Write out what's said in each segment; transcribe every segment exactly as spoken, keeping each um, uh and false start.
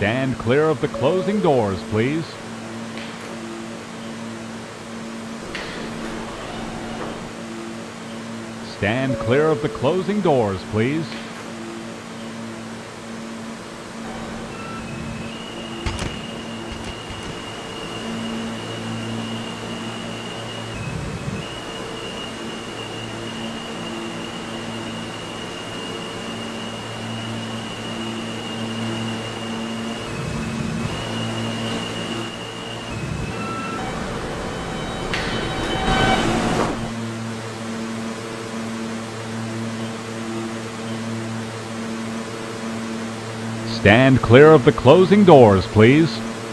Stand clear of the closing doors, please. Stand clear of the closing doors, please. Stand clear of the closing doors, please.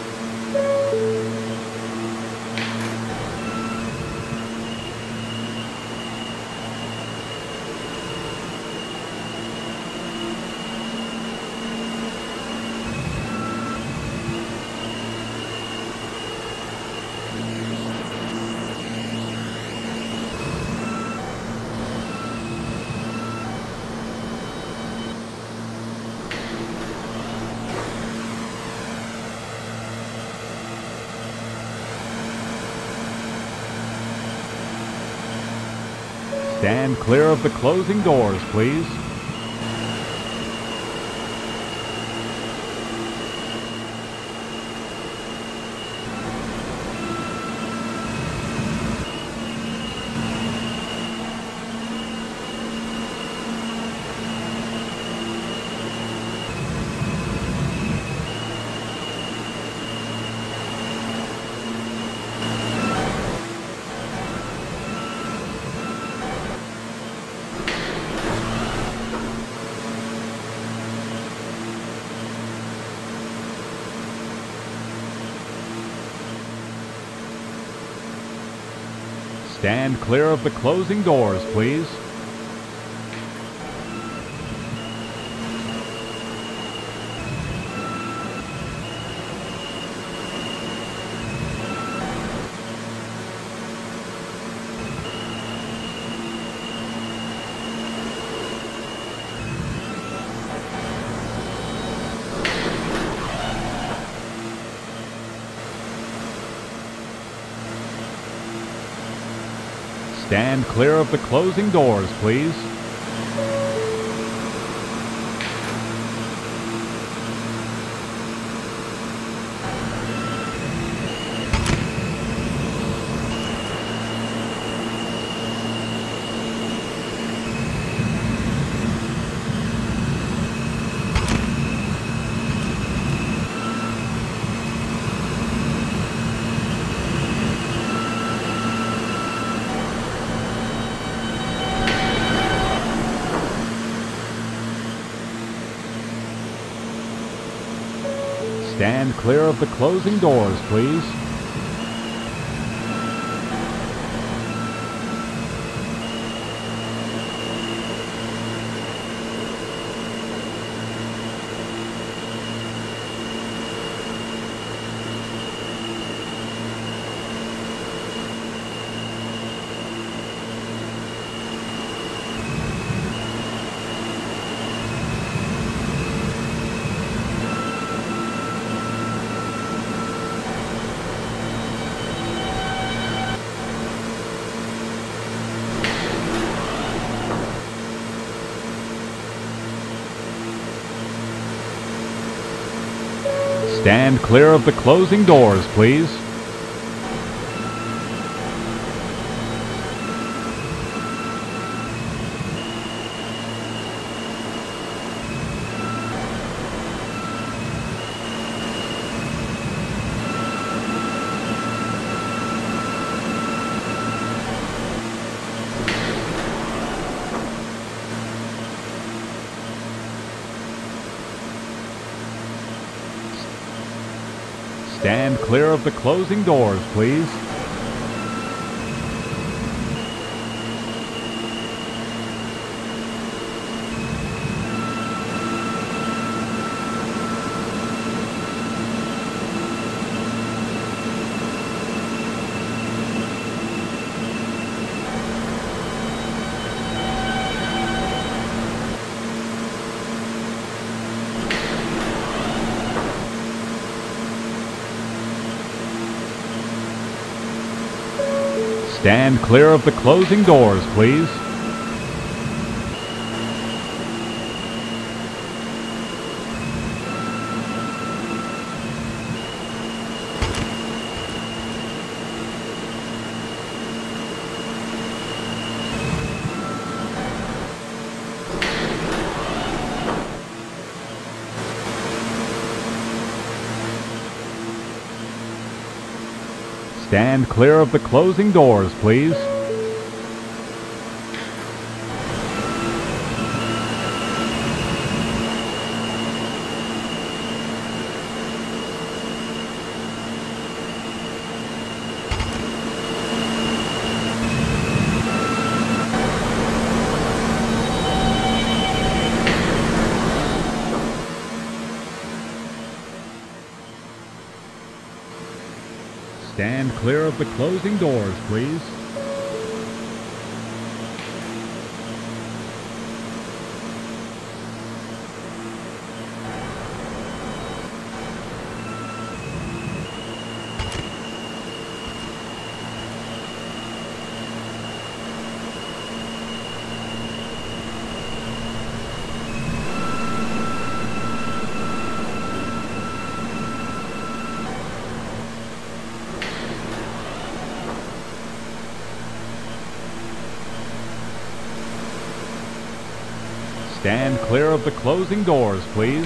Stand clear of the closing doors, please. Stand clear of the closing doors, please. Stand clear of the closing doors, please. Stand clear of the closing doors, please. Stand clear of the closing doors, please. Stand clear of the closing doors, please. Stand clear of the closing doors, please. Stand clear of the closing doors, please. Stand clear of the closing doors, please. Stand clear of the closing doors, please.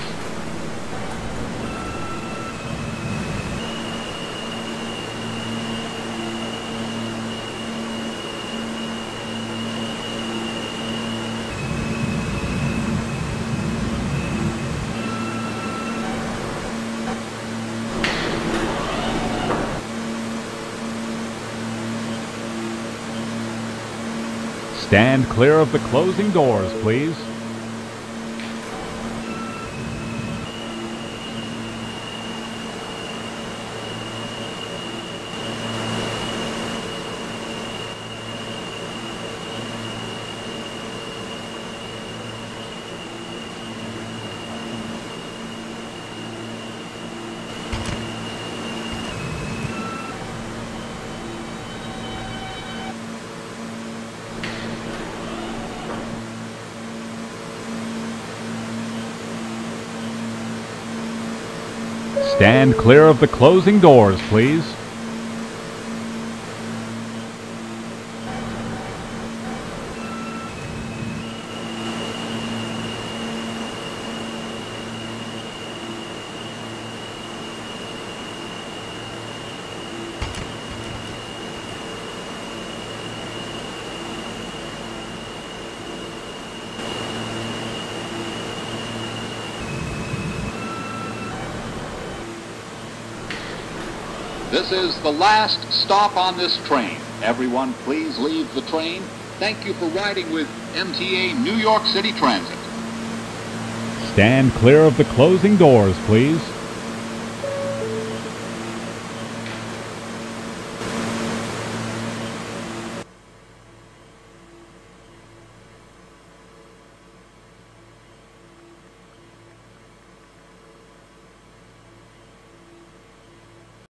Stand clear of the closing doors, please. Stand clear of the closing doors, please. This is the last stop on this train. Everyone, please leave the train. Thank you for riding with M T A New York City Transit. Stand clear of the closing doors, please.